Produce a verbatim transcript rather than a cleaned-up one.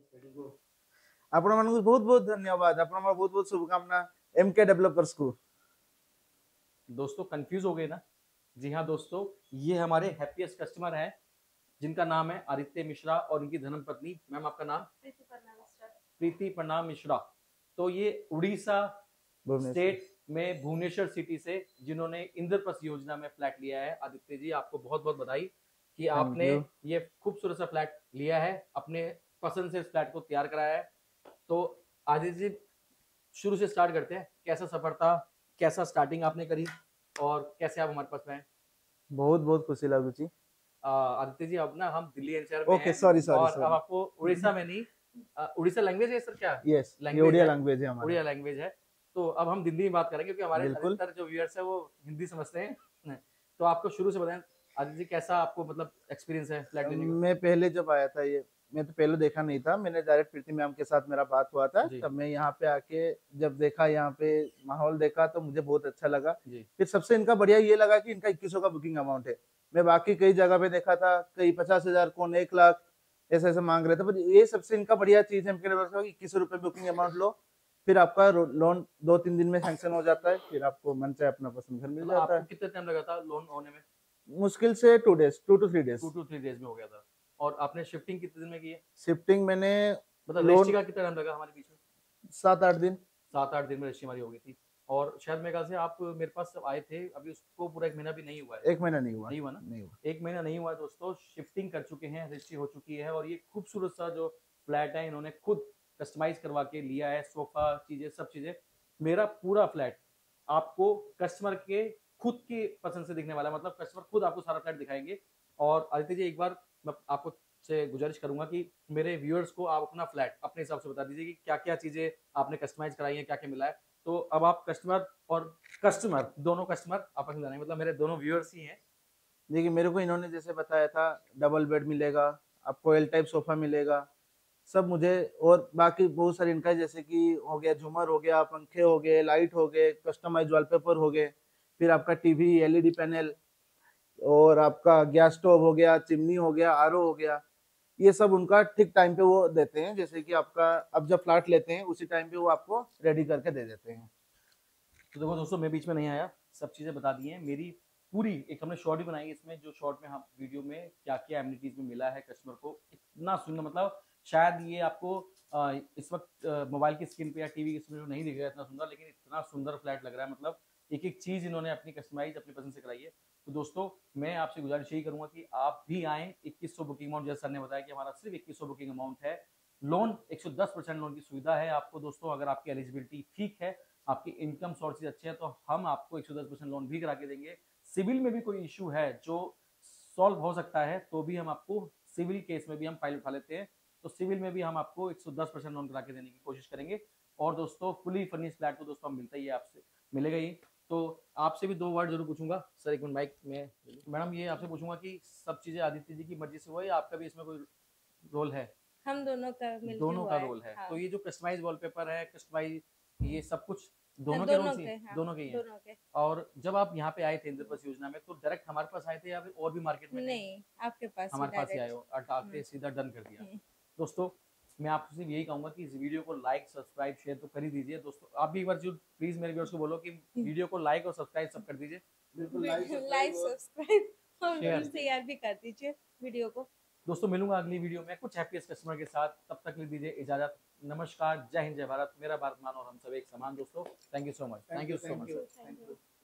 आपण मानक बहुत बहुत धन्यवाद, आपण बहुत बहुत शुभकामना एमके डेवलपर्स को। दोस्तों कंफ्यूज हो गए ना? जी हाँ दोस्तों, ये हमारे हैप्पीएस्ट कस्टमर हैं जिनका नाम है आदित्य मिश्रा और इनकी धर्मपत्नी। मैम आपका नाम? प्रीति प्रणाम मिश्रा। प्रीति प्रणाम मिश्रा। तो ये उड़ीसा स्टेट में भुवनेश्वर सिटी से जिन्होंने इंद्रप्रस्थ योजना में फ्लैट लिया है। आदित्य जी आपको बहुत बहुत बधाई कि आपने ये खूबसूरत सा फ्लैट लिया है, अपने पसंद से इस फ्लैट को तैयार कराया है। तो आदित्य जी शुरू से स्टार्ट करते हैं, कैसा सफर था, कैसा स्टार्टिंग आपने करी और कैसे आप हमारे पास में आए? बहुत बहुत खुशी लागू जी। आदित्य जी अब ना हम दिल्ली एनसीआर में ओके सॉरी सॉरी और अब आपको उड़ीसा में नहीं, उड़ीसा लैंग्वेज है सर क्या? यस उड़िया लैंग्वेज है हमारा, उड़िया लैंग्वेज है। तो अब हम दिल्ली में बात करेंगे क्योंकि हमारे अधिकतर जो व्यूअर्स है वो हिंदी समझते हैं। तो आपको शुरू से बताएं आदित्य जी कैसा आपको मतलब एक्सपीरियंस है फ्लैट लेने का? मैं पहले जब आया था, ये मैं तो पहले देखा नहीं था, मैंने डायरेक्ट प्रीति मैम के साथ मेरा बात हुआ था, तब मैं यहाँ पे आके जब देखा, यहाँ पे माहौल देखा तो मुझे बहुत अच्छा लगा। फिर सबसे इनका बढ़िया ये लगा कि इनका इक्कीस सौ का बुकिंग अमाउंट है। मैं बाकी कई जगह पे देखा था, कई पचास हजार कौन एक लाख ऐसे ऐसे मांग रहे थे, पर ये सबसे इनका बढ़िया चीज है इक्कीस सौ रुपए बुकिंग अमाउंट लो, फिर आपका लोन दो तीन दिन में सैंक्शन हो जाता है, फिर आपको मन चाहे अपना पसंद घर मिल जाता है। कितना टाइम लगा था लोन होने में? मुश्किल से two days two two three days two two three days में हो गया था। और आपने शिफ्टिंग कितने दिन में की है? शिफ्टिंग मैंने मतलब रजिस्ट्री का कितना टाइम लगा हमारे बीच में? सात आठ दिन सात आठ दिन में रजिस्ट्री हमारी हो गई थी। और शायद मेरे ख्याल से आप मेरे पास जब आए थे अभी उसको पूरा एक महीना भी नहीं हुआ है। एक महीना नहीं हुआ नहीं हुआ ना? नहीं हुआ एक महीना नहीं हुआ दोस्तों, शिफ्टिंग कर चुके हैं, रजिस्ट्री हो चुकी है और ये खूबसूरत सा जो फ्लैट है इन्होंने खुद कस्टमाइज करवा के लिया है, सोफा चीजें सब चीजें। मेरा पूरा फ्लैट आपको कस्टमर के खुद की पसंद से दिखने वाला है, मतलब कस्टमर खुद आपको सारा फ्लैट दिखाएंगे। और आदित्य जी एक बार मैं आपको से गुजारिश करूंगा कि मेरे व्यूअर्स को आप अपना फ्लैट अपने हिसाब से बता दीजिए कि क्या क्या चीजें आपने कस्टमाइज कराई है, क्या क्या मिला है। तो अब आप कस्टमर और कस्टमर दोनों कस्टमर आपस में जानेंगे, मतलब मेरे दोनों व्यूअर्स ही हैं। देखिए मेरे को इन्होंने जैसे बताया था, डबल बेड मिलेगा आपको, एल टाइप सोफा मिलेगा सब मुझे, और बाकी बहुत सारे इनका जैसे कि हो गया झूमर हो गया, पंखे हो गए, लाइट हो गए, कस्टमाइज वॉलपेपर हो गए, फिर आपका टीवी एलईडी पैनल, और आपका गैस स्टोव हो गया, चिमनी हो गया, आरओ हो गया, ये सब उनका ठीक टाइम पे वो देते हैं। जैसे कि आपका अब जब फ्लैट लेते हैं उसी टाइम पे वो आपको रेडी करके दे देते हैं। तो देखो दोस्तों मैं बीच में नहीं आया, सब चीजें बता दी हैं। मेरी पूरी एक हमने शॉर्ट भी बनाई इसमें, जो शॉर्ट में हम वीडियो में क्या क्या एमिनिटीज में मिला है कस्टमर को, इतना सुंदर, मतलब शायद ये आपको आ, इस वक्त मोबाइल की स्क्रीन पे या टीवी की स्क्रीन पे नहीं दिखेगा इतना सुंदर, लेकिन इतना सुंदर फ्लैट लग रहा है। मतलब एक एक चीज इन्होंने अपनी कस्टमाइज अपनी पसंद से कराई है। तो दोस्तों मैं आपसे गुजारिश यही करूंगा कि आप भी आए। इक्कीस सौ बुकिंग अमाउंट, जैसे सर ने बताया कि हमारा सिर्फ इक्कीस सौ बुकिंग अमाउंट है। लोन एक सौ दस परसेंट लोन की सुविधा है आपको दोस्तों। अगर आपकी एलिजिबिलिटी ठीक है, आपकी इनकम सोर्सेज अच्छे हैं, तो हम आपको एक सौ दस परसेंट लोन भी करा के देंगे। सिविल में भी कोई इशू है जो सॉल्व हो सकता है तो भी हम आपको सिविल केस में भी हम फाइल उठा लेते हैं, तो सिविल में भी हम आपको एक सौ दस परसेंट लोन करा के देने की कोशिश करेंगे। और दोस्तों फुली फर्निश फ्लैट तो दोस्तों हम मिलता ही है, आपसे मिलेगा ही। तो आपसे भी दो वर्ड जरूर पूछूंगा सर, एक मिनट माइक में। मैडम ये आपसे पूछूंगा कि सब चीजें आदित्य जी की मर्जी से हुआ या आपका भी इसमें कोई रोल है? हम दोनों का मिलके दोनों हुआ का है। रोल है। हाँ। तो ये जो कस्टमाइज वॉलपेपर है, कस्टमाइज ये सब कुछ दोनों, दोनों के रोल के, से हाँ, दोनों के ही हैं। दोनों के। और जब आप यहाँ पे आए थे इंद्रप्रस्थ योजना में, तो डायरेक्ट हमारे पास आए थे या फिर और भी मार्केट में? नहीं, आपके पास हमारे पास ही आए हो, आके सीधा डन कर दिया। दोस्तों मैं आपसे सिर्फ यही कहूंगा कि इस वीडियो को लाइक सब्सक्राइब शेयर तो कर ही दीजिए। दोस्तों आप भी एक बार जो प्लीज मेरे व्यूअर्स को बोलो कि वीडियो को लाइक और सब्सक्राइब सब कर दीजिए। बिल्कुल लाइक सब्सक्राइब और शेयर भी कर दीजिए वीडियो को। दोस्तों मिलूंगा अगली वीडियो में कुछ हैप्पीएस्ट कस्टमर के साथ, तब तक ले दीजिए इजाजत। नमस्कार, जय हिंद, जय भारत, मेरा भारत मान और हम सब एक समान। दोस्तों thank you so much, thank you so much.